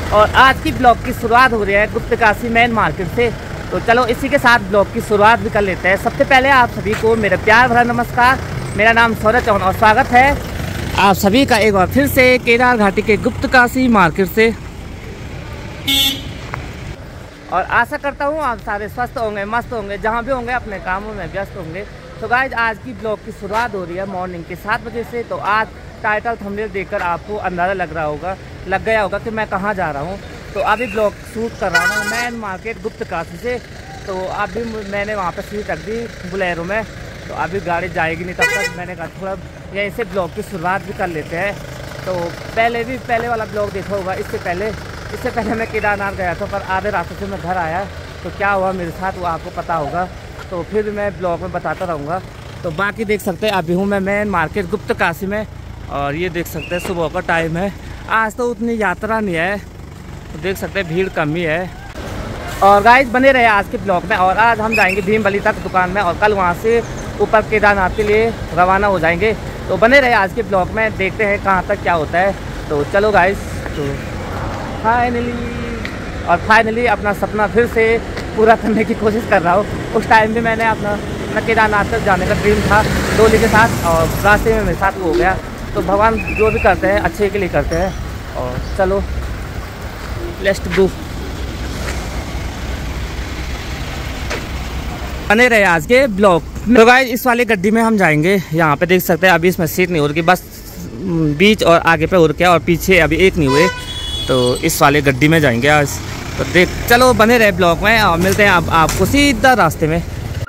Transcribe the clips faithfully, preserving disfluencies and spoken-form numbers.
और आज की ब्लॉग की शुरुआत हो रही है गुप्त काशी मेन मार्केट से। तो चलो इसी के साथ ब्लॉग की शुरुआत भी कर लेते हैं। सबसे पहले आप सभी को मेरा प्यार भरा नमस्कार। मेरा नाम सौरभ चौहान और स्वागत है आप सभी का एक बार फिर से केदार घाटी के गुप्त काशी मार्केट से। और आशा करता हूँ आप सारे स्वस्थ होंगे, मस्त होंगे, जहाँ भी होंगे अपने कामों में व्यस्त होंगे। तो गाइज आज की ब्लॉग की शुरुआत हो रही है मॉर्निंग के सात बजे से। तो आज टाइटल थंबनेल देखकर आपको अंदाज़ा लग रहा होगा लग गया होगा कि मैं कहाँ जा रहा हूँ। तो अभी ब्लॉग शूट कर रहा हूँ मैन मार्केट गुप्त काशी से। तो अभी मैंने वहाँ पर सीट रख दी बुलेरो में। तो अभी गाड़ी जाएगी नहीं, तब तक मैंने कहा थोड़ा यहीं से ब्लॉग की शुरुआत भी कर लेते हैं। तो पहले भी पहले वाला ब्लॉग देखा होगा, इससे पहले इससे पहले मैं केदारनाथ गया था, पर आधे रास्ते से मैं घर आया। तो क्या हुआ मेरे साथ वो आपको पता होगा, तो फिर मैं ब्लॉग में बताता रहूँगा। तो बाकी देख सकते हैं अभी हूँ मैं मेन मार्केट गुप्त काशी में। और ये देख सकते हैं सुबह का टाइम है। आज तो उतनी यात्रा नहीं है, तो देख सकते हैं भीड़ कम ही है। और गाइस बने रहे आज के ब्लॉग में। और आज हम जाएंगे भीमबली तक दुकान में और कल वहाँ से ऊपर केदारनाथ के लिए रवाना हो जाएंगे। तो बने रहे आज के ब्लॉग में, देखते हैं कहाँ तक क्या होता है। तो चलो गाइस, तो फाइनली और फाइनली अपना सपना फिर से पूरा करने की कोशिश कर रहा हूँ। उस टाइम भी मैंने अपना अपना केदारनाथ तक जाने का ड्रीम था डोली के साथ, और रास्ते में मेरे साथ वो हो गया। तो भगवान जो भी करते हैं अच्छे के लिए करते हैं। और चलो लेट्स गो। बने रहे आज के ब्लॉग। तो गाइस इस वाली गड्डी में हम जाएंगे। यहाँ पे देख सकते हैं अभी इसमें सीट नहीं हो रही, बस बीच और आगे पे हो रखा और पीछे अभी एक नहीं हुए। तो इस वाले गड्डी में जाएंगे आज। तो देख चलो बने रहे ब्लॉग में और मिलते हैं अब आपको सीधा रास्ते में।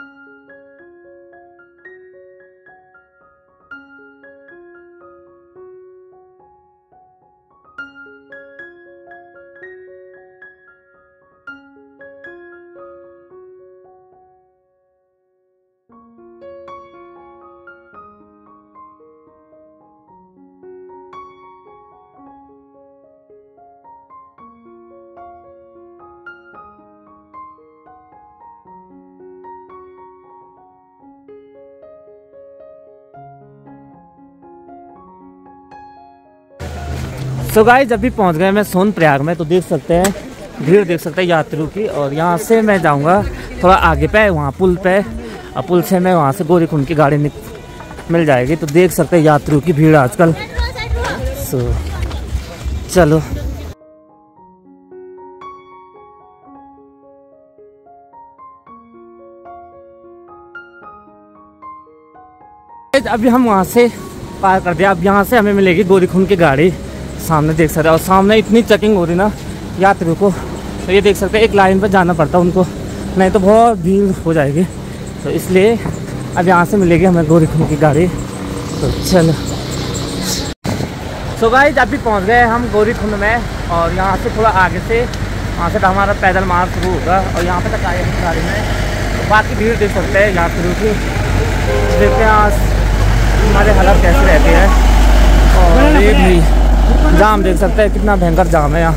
सो गाइस अभी पहुंच गए मैं सोनप्रयाग में। तो देख सकते हैं भीड़ देख सकते हैं यात्रियों की। और यहाँ से मैं जाऊँगा थोड़ा आगे पे, वहाँ पुल पे, और पुल से मैं वहाँ से गौरीकुंड की गाड़ी मिल जाएगी। तो देख सकते हैं यात्रियों की भीड़ आजकल। सो चलो अभी हम वहाँ से पार कर दिया। अब यहाँ से हमें मिलेगी गौरीकुंड की गाड़ी। सामने देख सकते हैं, और सामने इतनी चेकिंग हो रही ना यात्रियों को। तो ये देख सकते हैं एक लाइन पर जाना पड़ता है उनको, नहीं तो बहुत भीड़ हो जाएगी। तो इसलिए अब यहाँ से मिलेगी हमें गौरीकुंड की गाड़ी। तो चलो सो गाइस अभी पहुँच गए हम गौरीकुंड में। और यहाँ से थोड़ा आगे से वहाँ से तो हमारा पैदल मार्ग शुरू होगा। और यहाँ पे तक आए हैं गाड़ी में। तो बाकी भीड़ देख सकते हैं यात्रियों की। देखते हैं आज हमारे हालत कैसे रहती है। और ये भी जाम देख सकते हैं, कितना भयंकर जाम है यहाँ।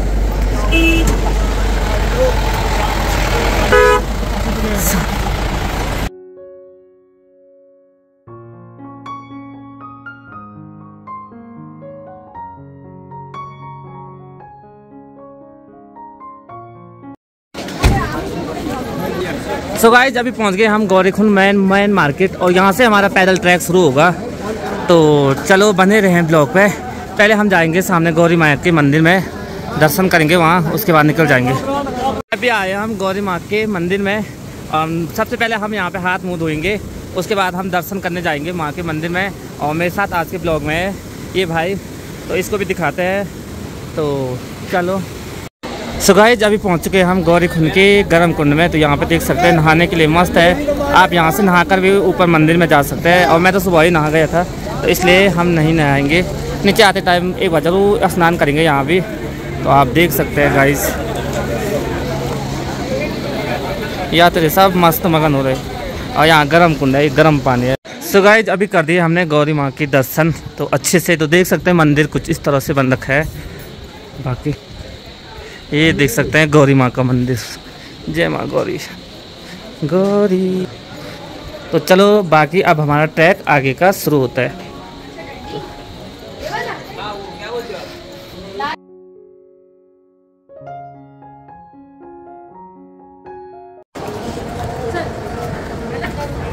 सो गाइस अभी पहुंच गए हम गौरीकुंड मेन मेन मार्केट। और यहाँ से हमारा पैदल ट्रैक शुरू होगा। तो चलो बने रहे हैं ब्लॉग पे। पहले हम जाएंगे सामने गौरी माँ के मंदिर में, दर्शन करेंगे वहाँ, उसके बाद निकल जाएंगे। अभी आए हम गौरी माँ के मंदिर में। और सबसे पहले हम यहाँ पे हाथ मुँह धोएंगे, उसके बाद हम दर्शन करने जाएंगे माँ के मंदिर में। और मेरे साथ आज के ब्लॉग में है ये भाई, तो इसको भी दिखाते हैं। तो चलो सो गाइस अभी पहुँच चुके हैं हम गौरीकुंड के गर्म कुंड में। तो यहाँ पे देख सकते हैं नहाने के लिए मस्त है। आप यहाँ से नहाकर भी ऊपर मंदिर में जा सकते हैं। और मैं तो सुबह ही नहा गया था, तो इसलिए हम नहीं नहाएंगे। नीचे आते टाइम एक बार जरूर स्नान करेंगे यहाँ भी। तो आप देख सकते हैं गाइस यात्री सब मस्त मगन हो रहे। और यहाँ गर्म कुंड है, गर्म पानी है। सो गाइस अभी कर दिए हमने गौरी माँ की दर्शन तो अच्छे से। तो देख सकते हैं मंदिर कुछ इस तरह से बन रखा है। बाकी ये देख सकते हैं गौरी माँ का मंदिर। जय माँ गौरी गौरी। तो चलो बाकी अब हमारा ट्रैक आगे का शुरू होता है।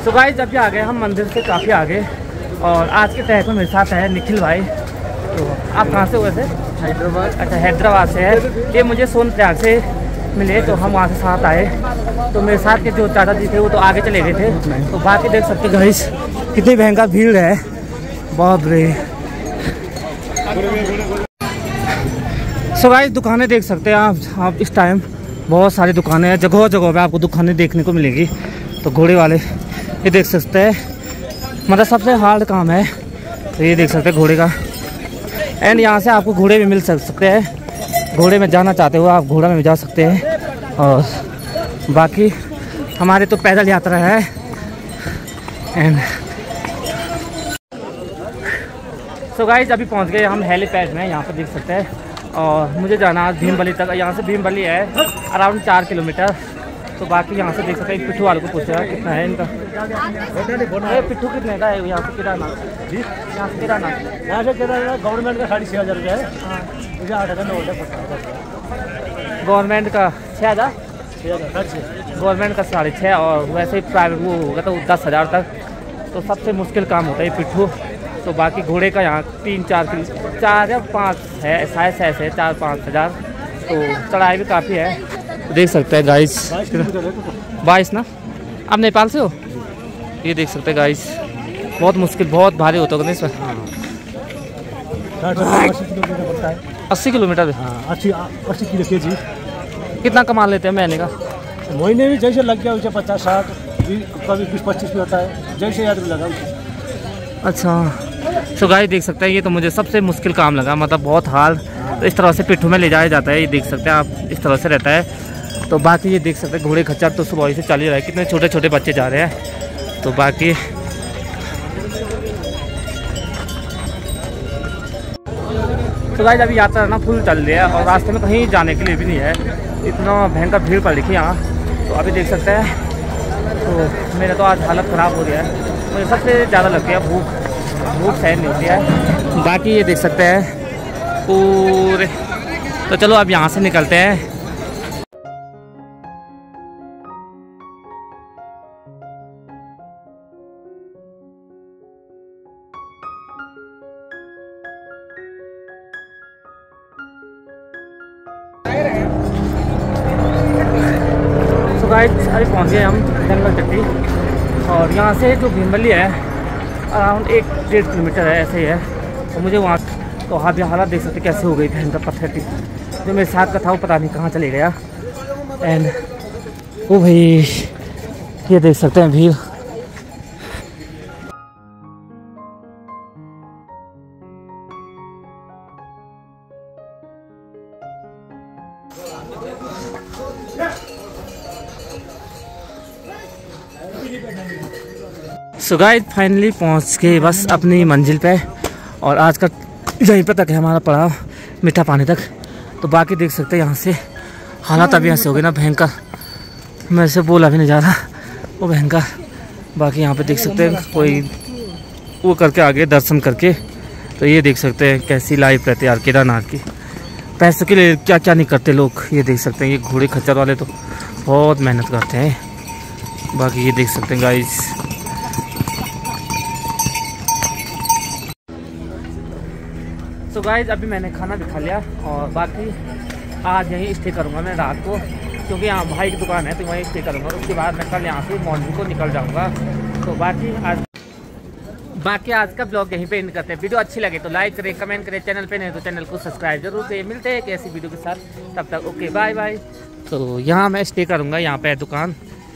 सो गाइस अभी आ गए हम मंदिर से काफ़ी आगे और आज के तहत में मेरे साथ है निखिल भाई। तो आप कहाँ से हुए थे? हैदराबाद। अच्छा हैदराबाद से है। ये मुझे सोनप्रयाग से मिले तो हम वहाँ से साथ आए। तो मेरे साथ के जो चाचा जी थे वो तो आगे चले गए थे। तो बाकी देख सकते गाइस कितनी भयंकर भीड़ है, बहुत बड़ी। सो गाइस दुकानें देख सकते हैं आप आप इस टाइम बहुत सारी दुकानें हैं, जगह जगह पे आपको दुकानें देखने को मिलेगी। तो घोड़े वाले ये देख सकते हैं, मतलब सबसे हार्ड काम है। तो ये देख सकते हैं घोड़े का। एंड यहाँ से आपको घोड़े भी मिल सकते हैं, घोड़े में जाना चाहते हो आप घोड़ा में भी जा सकते हैं। और बाकी हमारे तो पैदल यात्रा है। एंड सो गाइस अभी पहुँच गए हम हेलीपैड में, यहाँ पर देख सकते हैं। और मुझे जाना आज भीमबली तक, यहाँ से भीमबली है अराउंड चार किलोमीटर। तो बाकी यहाँ से देख सकते हैं। पिट्ठू वाले को पूछा कितना है इनका, ये पिट्ठू कितने का है यहाँ से केदारनाथ जी? यहाँ से केदारनाथ यहाँ से केदारनाथ गवर्नमेंट का साढ़े छः हज़ार रुपया है, मुझे आठ हज़ार नौ गवर्नमेंट का छः हज़ार गवर्नमेंट का साढ़े छः और वैसे ही प्राइवेट वो होगा तो दस हज़ार तक। तो सबसे मुश्किल काम होता है पिट्ठू। तो बाकी घोड़े का यहाँ तीन चार किलो चार या पाँच है शायद ऐसे चार पाँच हज़ार। तो चढ़ाई भी काफ़ी है, देख सकते हैं गाइस। बाईस ना? आप नेपाल से हो? ये देख सकते हैं गाइस, बहुत मुश्किल बहुत भारी होता होगा इस पर। अस्सी किलोमीटर अस्सी अस्सी किलो के जी। कितना कमा लेते हैं महीने का? महीने में जैसे लग गया उसे पचास साठ कभी बीस पच्चीस भी होता है, जैसे याद लगा। अच्छा तो गाइस देख सकते हैं, ये तो मुझे सबसे मुश्किल काम लगा, मतलब बहुत हार्ड। तो इस तरह से पिट्ठू में ले जाया जाता है, ये देख सकते हैं आप, इस तरह से रहता है। तो बाकी ये देख सकते हैं घोड़े खच्चर तो सुबह से चल ही रहा है, कितने छोटे छोटे बच्चे जा रहे हैं। तो बाकी तो गाइस अभी यात्रा ना फुल चल रही है और रास्ते में कहीं जाने के लिए भी नहीं है, इतना भयंकर भीड़ पड़ रही है यहाँ। तो अभी देख सकते हैं। तो मेरा तो आज हालत ख़राब हो गया है, मुझे सबसे ज़्यादा लगती है भूख भूख सहन नहीं होती है। बाकी ये देख सकते हैं पूरे। तो चलो अब यहाँ से निकलते हैं। तो गाइस अभी पहुँच गए हम जंगल चट्टी और यहाँ से जो भीमबली है अराउंड एक डेढ़ किलोमीटर है ऐसे ही है। तो मुझे वहाँ तो अभी हालात देख सकते कैसे हो गई भयंकर पत्थर की। जो मेरे साथ का था वो पता नहीं कहाँ चले गया। एंड ओ भाई ये देख सकते हैं भीड़। सो गाइस फाइनली पहुंच गए बस अपनी मंजिल पे और आज का यहीं पे तक है हमारा पड़ाव, मीठा पानी तक। तो बाकी देख सकते हैं यहाँ से हालात अभी ऐसे हो गए ना भयंकर, मेरे से बोला भी नहीं जा रहा वो भयंकर। बाकी यहाँ पे देख सकते हैं कोई वो करके आ गए दर्शन करके। तो ये देख सकते हैं कैसी लाइफ रहती है यार केदारनाथ की, पैसों के लिए क्या क्या नहीं करते लोग। ये देख सकते हैं ये घोड़े खच्चर वाले तो बहुत मेहनत करते हैं। बाकी ये देख सकते हैं गाइस। तो गाइस अभी मैंने खाना भी खा लिया और बाकी आज यहीं स्टे करूँगा मैं रात को, क्योंकि यहाँ भाई की दुकान है तो वहीं स्टे करूँगा। उसके बाद मैं कल यहाँ से मॉर्निंग को निकल जाऊँगा। तो बाकी आज बाकी आज का ब्लॉग यहीं पे एंड करते हैं। वीडियो अच्छी लगे तो लाइक करें, कमेंट करें, चैनल पे नहीं तो चैनल को सब्सक्राइब जरूर करें। मिलते हैं एक ऐसी वीडियो के साथ, तब तक ओके बाय बाय। तो यहाँ मैं स्टे करूँगा, यहाँ पे है दुकान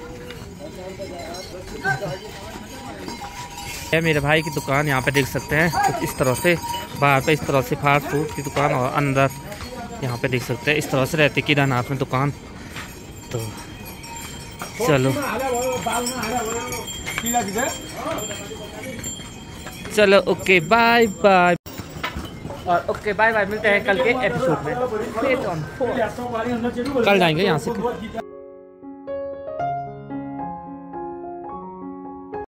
है मेरे भाई की दुकान। यहाँ पे देख सकते हैं कुछ इस तरह से, बाहर पे इस तरह से फास्ट फूड की दुकान और अंदर यहाँ पे देख सकते हैं इस तरह से रहती केदारनाथ में दुकान। तो चलो चलो ओके बाय बाय और ओके बाय बाय। मिलते हैं कल के एपिसोड में। कल जाएंगे यहाँ से।